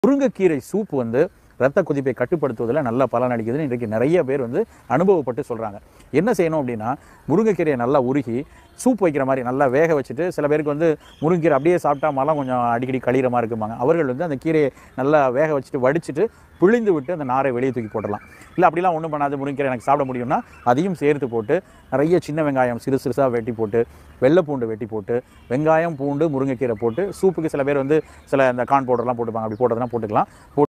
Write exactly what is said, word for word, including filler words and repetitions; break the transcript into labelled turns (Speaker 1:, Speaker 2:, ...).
Speaker 1: முருங்கைக்கீரை சூப் வந்து ரத்த கொதிப்பை கட்டுப்படுத்துவதில் நல்ல பலன் அளிக்குதுன்னு இன்றைக்கு நிறைய பேர் வந்து அனுபவப்பட்டு சொல்கிறாங்க. என்ன செய்யணும் அப்படின்னா, முருங்கைக்கீரையை நல்லா உருகி சூப் வைக்கிற மாதிரி நல்லா வேக வச்சுட்டு, சில பேருக்கு வந்து முருங்கைக்கீரை அப்படியே சாப்பிட்டா மலம் கொஞ்சம் அடிக்கடி கழிகிற மாதிரி இருக்குமாங்க. அவர்கள் வந்து அந்த கீரையை நல்லா வேக வச்சுட்டு வடிச்சிட்டு பிழிந்து விட்டு அந்த நாரை வெளியே தூக்கி போடலாம். இல்லை அப்படிலாம் ஒன்றும் பண்ணாது, முருங்கைக்கீரை எனக்கு சாப்பிட முடியும்னா அதையும் சேர்த்து போட்டு நிறைய சின்ன வெங்காயம் சிறு சிறுசாக வெட்டி போட்டு, வெள்ளை பூண்டு வெட்டி போட்டு, வெங்காயம் பூண்டு முருங்கைக்கீரை போட்டு சூப்புக்கு சில பேர் வந்து சில இந்த கார்ன் பவுடர்லாம் போட்டுப்பாங்க. அப்படி போட்டதுனா போட்டுக்கலாம்.